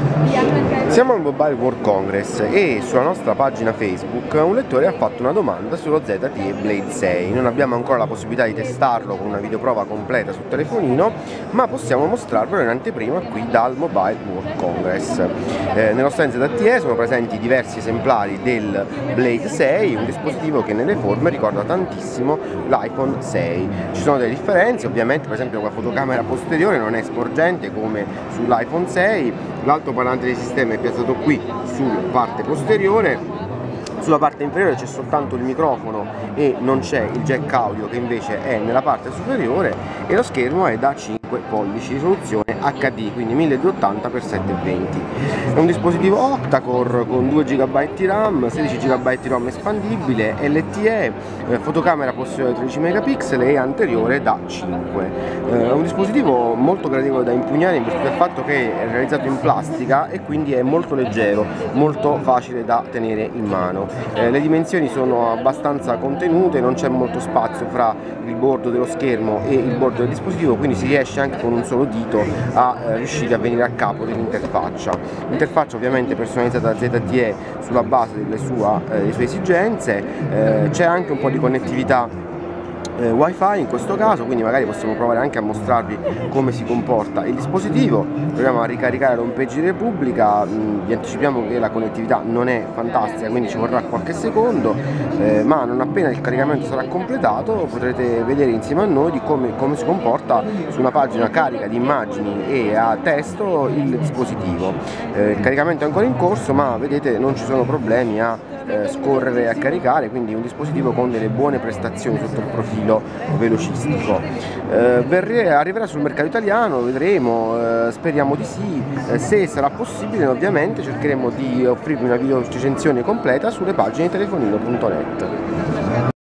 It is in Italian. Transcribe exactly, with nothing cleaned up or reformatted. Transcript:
Siamo al Mobile World Congress e sulla nostra pagina Facebook un lettore ha fatto una domanda sullo Z T E Blade sei. Non abbiamo ancora la possibilità di testarlo con una videoprova completa sul telefonino, ma possiamo mostrarvelo in anteprima qui dal Mobile World Congress. Eh, nello stand Z T E sono presenti diversi esemplari del Blade sei, un dispositivo che nelle forme ricorda tantissimo l'iPhone sei. Ci sono delle differenze, ovviamente, per esempio la fotocamera posteriore non è sporgente come sull'iPhone sei, l'altoparlante di sistema è piazzato qui sulla parte posteriore. Sulla parte inferiore c'è soltanto il microfono e non c'è il jack audio, che invece è nella parte superiore, e lo schermo è da cinque pollici, risoluzione H D, quindi milleduecentottanta per settecentoventi. È un dispositivo octa-core con due giga di RAM, sedici giga di ROM espandibile, L T E, eh, fotocamera posteriore tredici megapixel e anteriore da cinque. Eh, è un dispositivo molto gradevole da impugnare in virtù del fatto che è realizzato in plastica e quindi è molto leggero, molto facile da tenere in mano. Eh, le dimensioni sono abbastanza contenute, non c'è molto spazio fra il bordo dello schermo e il bordo del dispositivo, quindi si riesce anche con un solo dito a eh, riuscire a venire a capo dell'interfaccia. L'interfaccia ovviamente personalizzata da Z T E sulla base delle, sua, eh, delle sue esigenze, eh, c'è anche un po' di connettività Eh, Wi-Fi in questo caso, quindi magari possiamo provare anche a mostrarvi come si comporta il dispositivo. Proviamo a ricaricare la home page di Repubblica, mh, vi anticipiamo che la connettività non è fantastica, quindi ci vorrà qualche secondo, eh, ma non appena il caricamento sarà completato potrete vedere insieme a noi di come, come si comporta su una pagina carica di immagini e a testo il dispositivo. Eh, il caricamento è ancora in corso, ma vedete non ci sono problemi a eh, scorrere e a caricare, quindi un dispositivo con delle buone prestazioni sotto il profilo velocistico. Eh, arriverà sul mercato italiano, vedremo, eh, speriamo di sì. Eh, se sarà possibile ovviamente cercheremo di offrirvi una video recensione completa sulle pagine telefonino punto net.